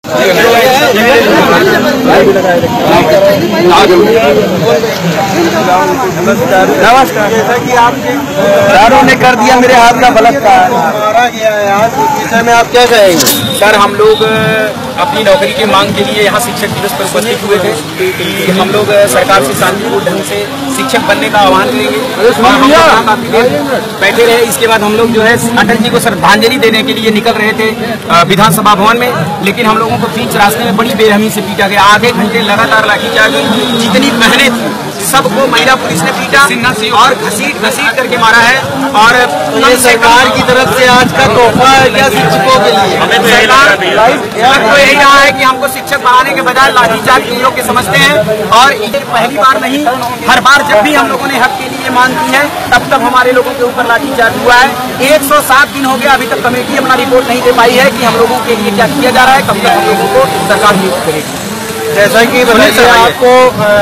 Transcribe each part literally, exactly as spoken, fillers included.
नमस्कार। जैसा कि आपके दारों ने कर दिया मेरे हाथ का बलात्कार, मारा गया है आज, इस विषय में आप क्या कहेंगे? सर, हम लोग अपनी नौकरी की मांग के लिए यहाँ शिक्षक दिवस पर उपस्थित हुए थे कि हम लोग सरकार से शांतिपूर्ण ढंग से शिक्षक बनने का आह्वान करेंगे और हम लोग यहाँ काफी देर बैठे रहे। इसके बाद हम लोग जो है अटल जी को श्रद्धांजलि देने के लिए निकल रहे थे विधानसभा भवन में, लेकिन हम लोगों को बीच रास्ते में बड़ी बेरहमी से पीटा गया। आधे घंटे लगातार लाठीचार्ज हुई। जितनी बहनें थी सबको महिला पुलिस ने पीटा और घसीट घसीट करके मारा है। और ये सरकार की तरफ से आज का तोहफा है क्या शिक्षकों के लिए? सरकार तो यही रहा है कि हमको शिक्षक बनाने के बजाय लाठीचार्ज इन लोग के समझते हैं। और ये पहली बार नहीं, हर बार जब भी हम लोगों ने हक के लिए मांग की है तब तब हमारे लोगों के ऊपर लाठीचार्ज हुआ है। एक सौ सात दिन हो गया, अभी तक कमेटी अपना रिपोर्ट नहीं दे पाई है कि हम लोगों के लिए क्या किया जा रहा है, कब तक हम लोगों को सरकार नियुक्त करेगी। जैसा कि बताइए, आपको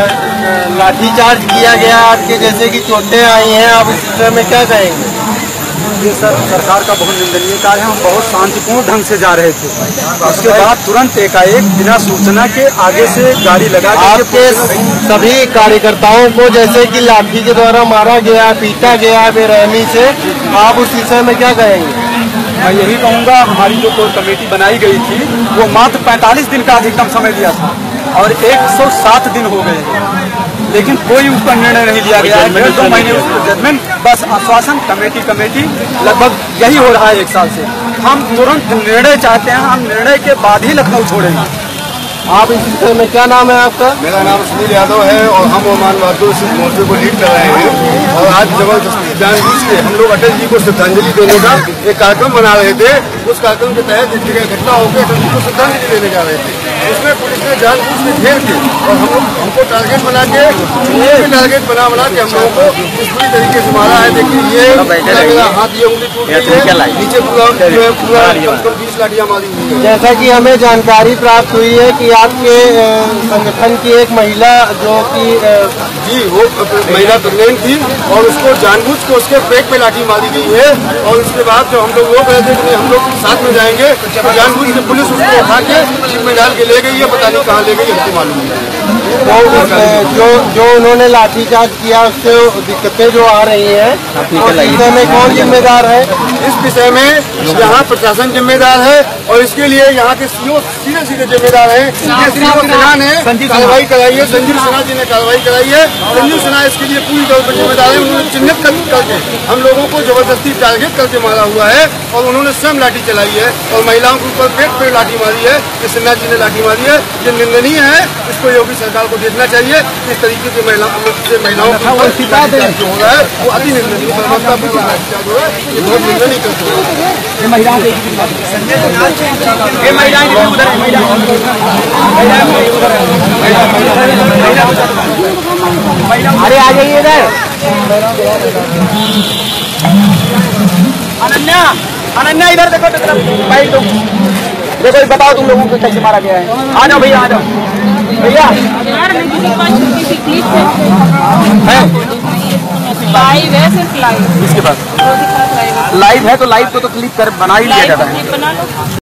लाठीचार्ज किया गया, आपके जैसे कि चोटें आई हैं, आप इस विषय में क्या कहेंगे? ये सर सरकार का बहुत निंदनीय कार्य है। हम बहुत शांतिपूर्ण ढंग से जा रहे थे, उसके बाद तुरंत एकाएक बिना सूचना के आगे से गाड़ी लगा के आपके सभी कार्यकर्ताओं को जैसे कि लाठी के द्वारा मारा गया, पीटा गया बेरहमी से, आप उस विषय में क्या कहेंगे? मैं यही कहूँगा, हमारी जो कोर कमेटी बनाई गई थी वो मात्र पैंतालीस दिन का अधिकतम समय दिया था और एक सौ सात दिन हो गए, लेकिन कोई उसका निर्णय नहीं लिया गया है। डेढ़ दो महीने उसको जजमेंट, बस आश्वासन, कमेटी कमेटी लगभग यही हो रहा है एक साल से। हम तुरंत निर्णय चाहते हैं, हम निर्णय के बाद ही लखनऊ छोड़ेंगे। आप इस विषय में, क्या नाम है आपका? मेरा नाम सुनील यादव है और हम ओमान बहादुर सिंह मोर्चे को लीड कर रहे हैं। और आज जबरदस्ती जानबूझ के हम लोग अटल जी को श्रद्धांजलि देने का एक कार्यक्रम बना रहे थे। उस कार्यक्रम के तहत एक जगह घटना होकर अटल जी को श्रद्धांजलि देने जा रहे थे। उसमें पुलिस ने जानबूझ के घेर के और हम लोग हमको टारगेट बना के ये भी टारगेट बना बना के हम लोगों को इस पूरी तरीके से मारा है। देखिए ये मेरा हाथ, ये उंगली टूट गई है, नीचे पूरा पूरा बीस लाठियां मारी हुई है। जैसा कि हमें जानकारी प्राप्त हुई है कि आपके संगठन की एक महिला जो कि जी वो महिला प्रेग्नेंट थी और उसको जानबूझ के उसके पेट पे लाठी मारी गई है। और उसके बाद जो हम लोग रोक रहे थे कि हम लोग साथ में जाएंगे, तो जानबूझ के पुलिस उसको उठा के जीप में डाल के ले गई है। पता नहीं कहाँ ले गई, हमको मालूम नहीं। तो जो जो उन्होंने लाठीचार्ज किया उससे दिक्कतें जो आ रही हैं, इस विषय में कौन जिम्मेदार है? इस विषय में यहाँ प्रशासन जिम्मेदार है और इसके लिए यहाँ के सीओ सीधे सीधे जिम्मेदार है। सीओ सिन्हा ने कार्रवाई कराई है, संजीव सिन्हा जी ने कार्रवाई कराई है। संजीव सिन्हा इसके लिए पूरी तौर पर जिम्मेदार है। उन्होंने चिन्हित करके हम लोगों को जबरदस्ती टारगेट करके मारा हुआ है और उन्होंने स्वयं लाठी चलाई है और महिलाओं के ऊपर पेट पे लाठी मारी है। ये सिन्हा जी ने लाठी मारी है, ये निंदनीय है। इसको योगी सरकार को देखना चाहिए। इस तरीके से महिलाओं से महिलाओं का जो हो रहा है वो अति निंदनीय है। ये बहुत निंदनीय करते हैं। अरे आ जाइए इधर। अनन्या, अनन्या इधर देखो, भाई तुम देखो, बताओ तुम लोगों को कैसे मारा गया है। आ जाओ भैया, आ जाओ भैया। लाइव है, सिर्फ लाइव। इसके पास लाइव है तो लाइव को तो क्लिक कर बना ही लिया जाता है।